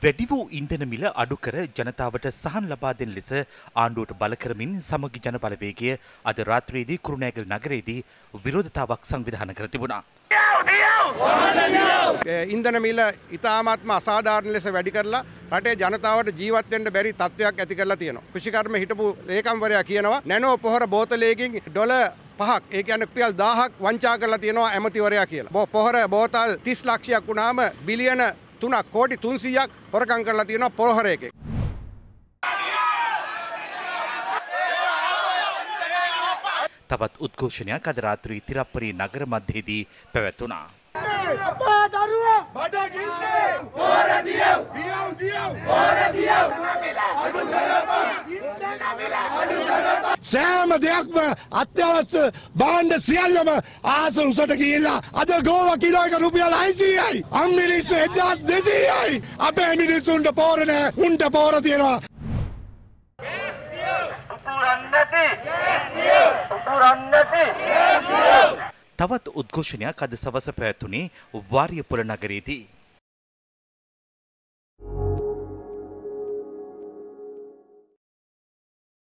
වැඩි වූ ඉන්ධන මිල අඩු කර ජනතාවට සහන් ලබා දෙන ලෙස ආණ්ඩුවට බල කරමින් සමගි ජන බලවේගය අද රාත්‍රියේදී කුරුණෑගල නගරයේදී විරෝධතාවක් සංවිධානය කර තිබුණා. ඉන්ධන මිල ඉතාමත්ම අසාධාරණ ලෙස වැඩි කරලා රටේ ජනතාවට ජීවත් වෙන්න බැරි තත්ත්වයක් ඇති කරලා තියෙනවා. කෘෂිකර්ම හිටපු ලේකම්වරයා කියනවා නැනෝ පොහොර බෝතලයකින් ඩොලර් 5ක් ඒ කියන්නේ රුපියල් 1000ක් වංචා කරලා තියෙනවා ඇමතිවරයා කියලා. පොහොර බෝතල් 30 ලක්ෂයක් වුණාම බිලියන 3ක් කෝටි 300ක් හොරකම් කරලා තියෙනවා පොහොරයක. තවත් උද්ඝෝෂණයක් අද රාත්‍රී තිරප්පලී නගර මැදයේදී පැවැතුණා. සෑම දෙයක්ම අත්‍යවශ්‍ය භාණ්ඩ සියල්ලම ආස උසට ගිහිල්ලා අද ගෝව කිලෝ එක රුපියල් 600යි. අම්මිනිස්සු 1200යි. අපේ මිනිස්සුන්ට පෝර නෑ. උන්ට පෝර තියෙනවා. තවත් උද්ඝෝෂණයක් අද සවස පැවැතුණේ වාරියපොළ නගරයේදී.